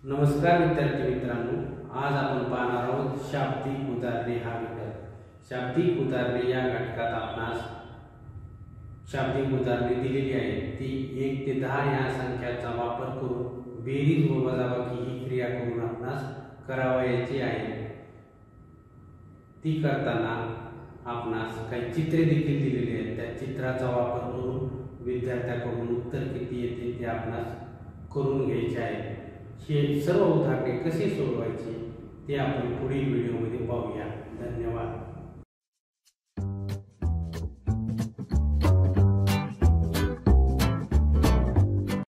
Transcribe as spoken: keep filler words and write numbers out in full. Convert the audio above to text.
नमस्कार विद्यार्थी मित्रांनो, आज आपण पाहणार आहोत शाब्दिक उदाहरणे हा घटक। शाब्दिक उदाहरणे या घटकात आपणास शाब्दिक उदाहरणे दिलेली आहेत। ती एक ते दहा या संख्याचा वापर करून बेरीज व वजाबाकी ही क्रिया करून आपणास करावयाची आहे। ती करताना आपणास काही चित्रे देखील दिलेली आहेत। त्या चित्राचा वापर करून विद्यार्थ्याकडून उत्तर किती येते ते आपणास करून घ्यायचे आहे। हे सर्व उदाहरणे कशी सोडवायची ते आपण पुढील व्हिडिओमध्ये पाहूया। धन्यवाद।